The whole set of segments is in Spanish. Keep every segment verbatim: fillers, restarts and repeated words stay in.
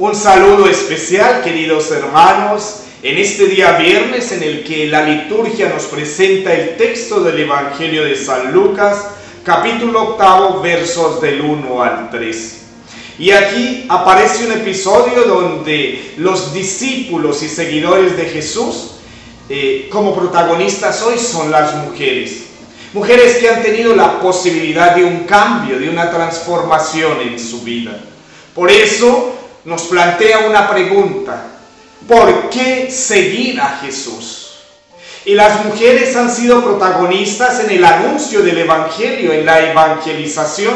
Un saludo especial, queridos hermanos, en este día viernes en el que la liturgia nos presenta el texto del Evangelio de San Lucas, capítulo octavo, versos del uno al tres. Y aquí aparece un episodio donde los discípulos y seguidores de Jesús, eh, como protagonistas hoy, son las mujeres. Mujeres que han tenido la posibilidad de un cambio, de una transformación en su vida. Por eso nos plantea una pregunta: ¿por qué seguir a Jesús? Y las mujeres han sido protagonistas en el anuncio del Evangelio, en la evangelización.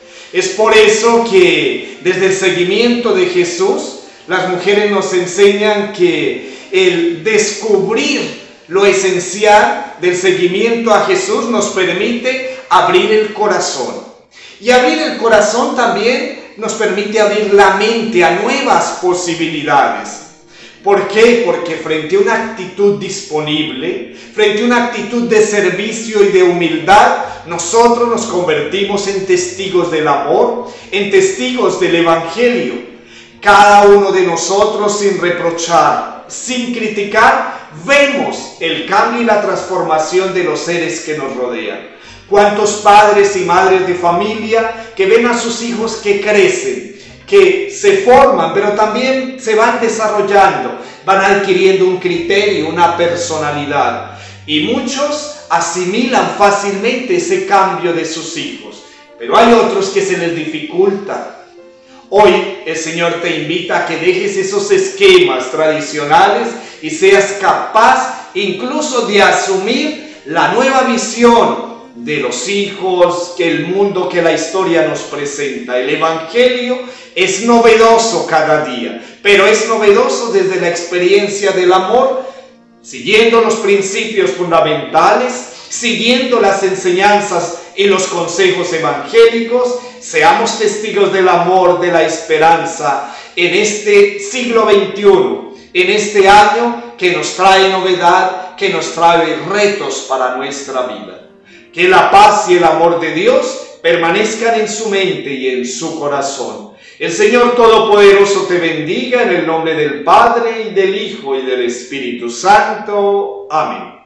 Es por eso que desde el seguimiento de Jesús, las mujeres nos enseñan que el descubrir lo esencial del seguimiento a Jesús nos permite abrir el corazón. Y abrir el corazón también nos permite abrir la mente a nuevas posibilidades. ¿Por qué? Porque frente a una actitud disponible, frente a una actitud de servicio y de humildad, nosotros nos convertimos en testigos del amor, en testigos del Evangelio. Cada uno de nosotros, sin reprochar, sin criticar, vemos el cambio y la transformación de los seres que nos rodean. ¿Cuántos padres y madres de familia que ven a sus hijos que crecen, que se forman, pero también se van desarrollando, van adquiriendo un criterio, una personalidad? Y muchos asimilan fácilmente ese cambio de sus hijos, pero hay otros que se les dificulta. Hoy el Señor te invita a que dejes esos esquemas tradicionales y seas capaz incluso de asumir la nueva visión de los hijos, que el mundo, que la historia nos presenta. El Evangelio es novedoso cada día, pero es novedoso desde la experiencia del amor, siguiendo los principios fundamentales, siguiendo las enseñanzas y los consejos evangélicos. Seamos testigos del amor, de la esperanza en este siglo veintiuno, en este año que nos trae novedad, que nos trae retos para nuestra vida. Que la paz y el amor de Dios permanezcan en su mente y en su corazón. El Señor Todopoderoso te bendiga en el nombre del Padre, y del Hijo, y del Espíritu Santo. Amén.